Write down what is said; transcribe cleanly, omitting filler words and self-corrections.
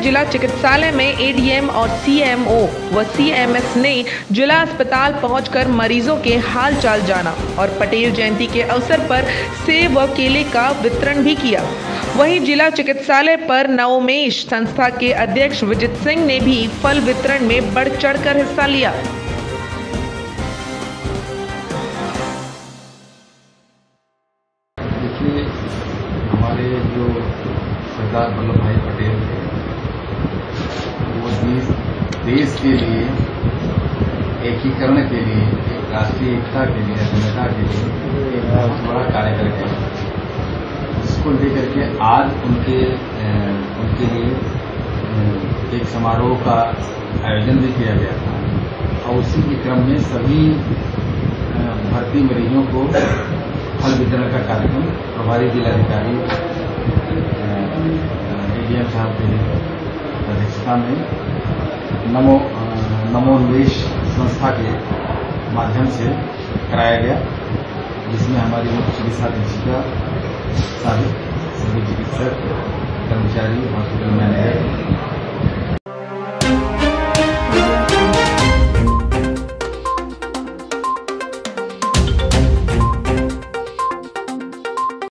जिला चिकित्सालय में एडीएम और सीएमओ व सीएमएस ने जिला अस्पताल पहुंचकर मरीजों के हाल चाल जाना और पटेल जयंती के अवसर पर सेब व केले का वितरण भी किया। वहीं जिला चिकित्सालय पर नवोमेश संस्था के अध्यक्ष विजित सिंह ने भी फल वितरण में बढ़ चढ़कर हिस्सा लिया। देखिए, हमारे जो सरदार वल्लभ भाई पटेल थे, वो देश के लिए एकीकरण के लिए, एक राष्ट्रीय एकता के लिए, अखंडता के लिए एक बहुत बड़ा कार्य करके इसको लेकर के आज उनके लिए एक समारोह का आयोजन भी किया गया था और उसी के क्रम में सभी भर्ती मरीजों को फल वितरण का कार्यक्रम प्रभारी जिलाधिकारी एडीएम साहब की अध्यक्षता में नवोन्मेष संस्था के माध्यम से कराया गया, जिसमें हमारी मुख्य चिकित्सा अधीक्षिका सभी चिकित्सक, कर्मचारी, हॉस्पिटल मैनेजर